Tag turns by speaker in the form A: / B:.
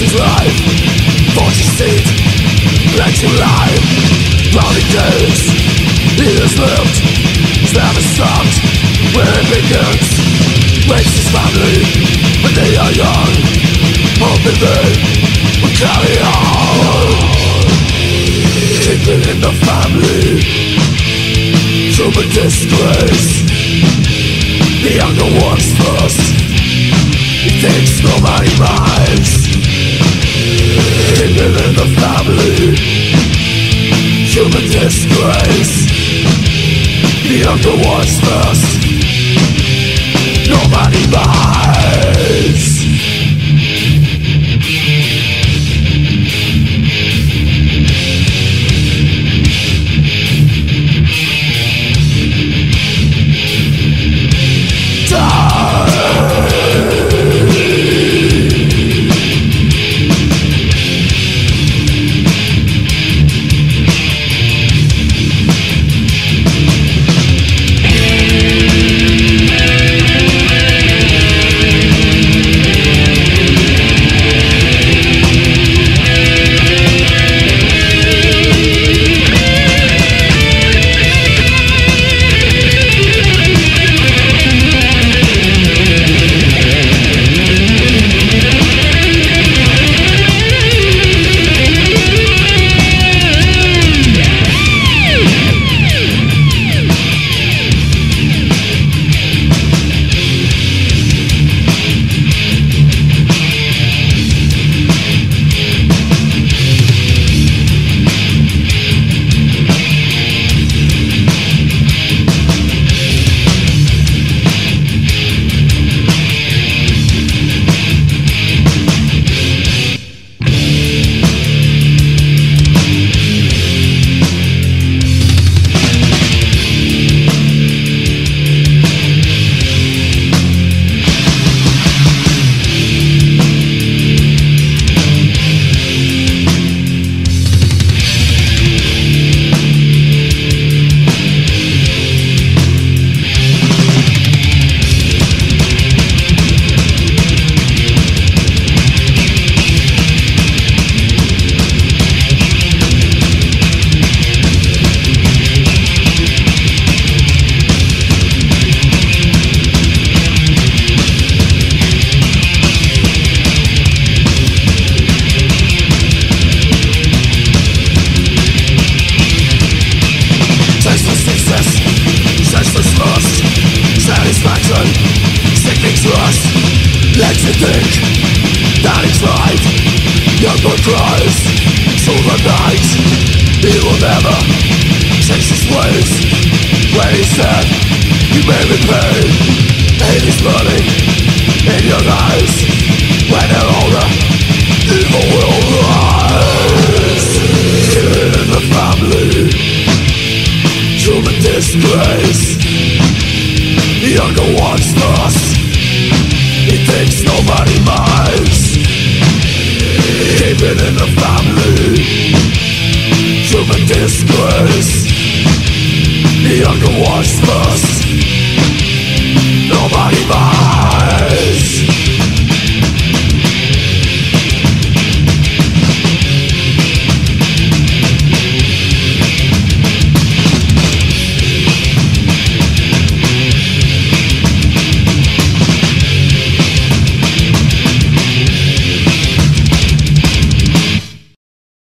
A: drive, fortune seed, let you lie. Rounding days, it has lived, it's never stopped. Where it begins, wakes his family when they are young, hoping they will carry on. Keeping in the family, human disgrace. The younger ones first, he thinks nobody minds. Keeping in the family, human disgrace. The younger ones first, nobody minds. Tasteless lust, satisfaction, sickening trust. Makes you think that it's right. Young blood cries through the night. He will never change his ways. When he's dead, you may repay. Hate is burning in your eyes. When they're older, evil will rise. Killing in the family, human disgrace. The younger ones first, he thinks nobody minds. Keeping in the family, human disgrace. The younger ones first, nobody minds.